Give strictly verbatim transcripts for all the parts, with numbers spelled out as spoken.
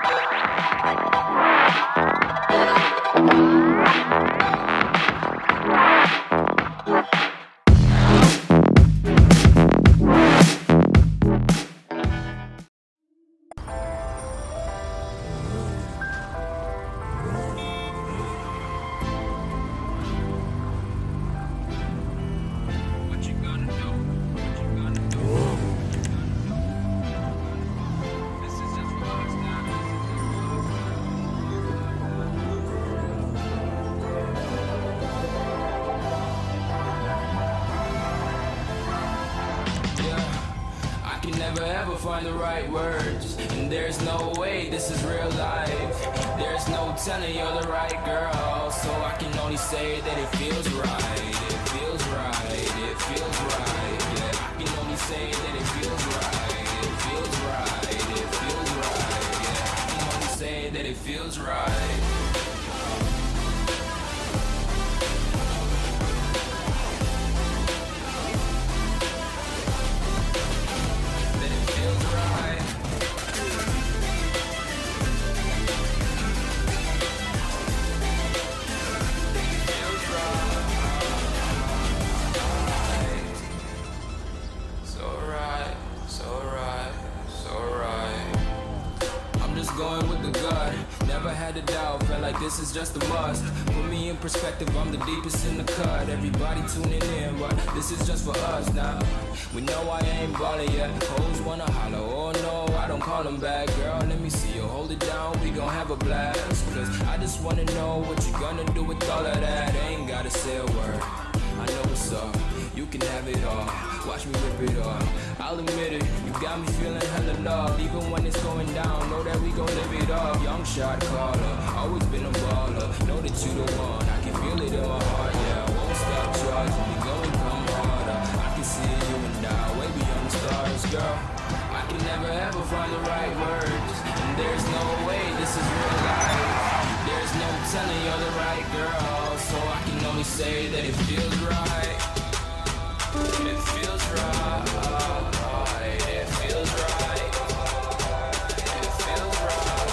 Never ever find the right words, and there's no way this is real life. There's no telling you're the right girl, so I can only say that it feels right. It feels right, it feels right. Yeah, I can only say that it feels right. It feels right, it feels right. Yeah, I can only say that it feels right. Going with the gut, never had a doubt, felt like this is just a must. Put me in perspective, I'm the deepest in the cut. Everybody tuning in, but this is just for us now. We know I ain't ballin' yet, hoes wanna holler, oh no, I don't call them back. Girl, let me see you, hold it down, we gon' have a blast. Cause I just wanna know what you gonna do with all of that. Ain't gotta say a word, I know what's up. You can have it all, watch me rip it off. I'll admit it, you got me feeling hella love. Even when it's going down, know that we gon' live it up. Young shot caller, always been a baller. Know that you the one, I can feel it in my heart. Yeah, I won't stop charging, we gon' come harder. I can see you and I, way beyond the stars, girl. I can never ever find the right words, and there's no way this is real life. There's no telling you're the right girl, so I can only say that it feels right. It feels right, it feels right, it feels right.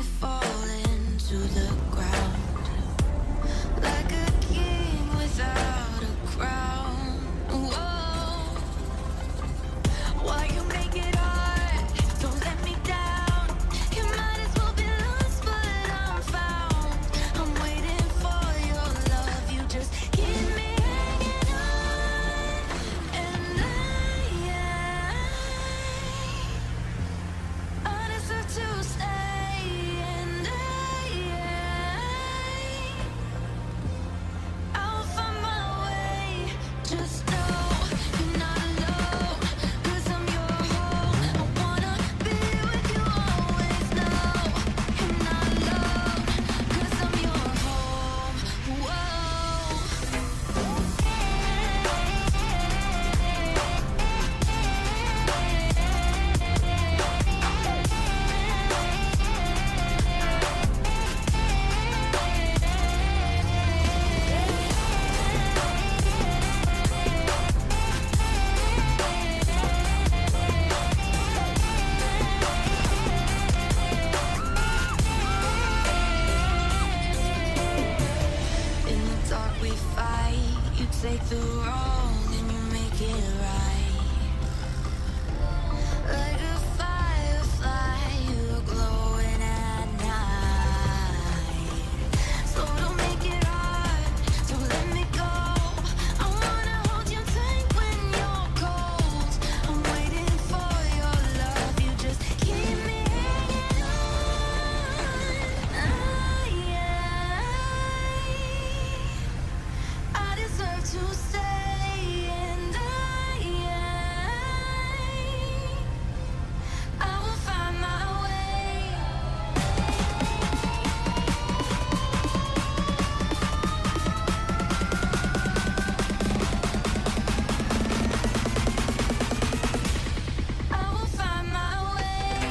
falling to the ground like a king without a crown. Whoa, why you make it hard? Don't let me down. You might as well be lost, but I'm found. I'm waiting for your love. You just keep me hanging on, and I, I deserve to stay, and I, I'll find my way. Just know you're not alone, 'cause I'm your home. I wanna be with you always. Know you're not alone, 'cause I'm your home. In the dark we fight. You take the wrong and you make it right. Like a firefly, you're glowing at night. So don't make it hard, don't let me go. I wanna hold you tight when you're cold. I'm waiting for your love. You just keep me hanging on. I, I deserve to stay, and I, I will find my way. I will find my way.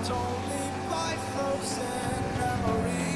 Only by frozen memories.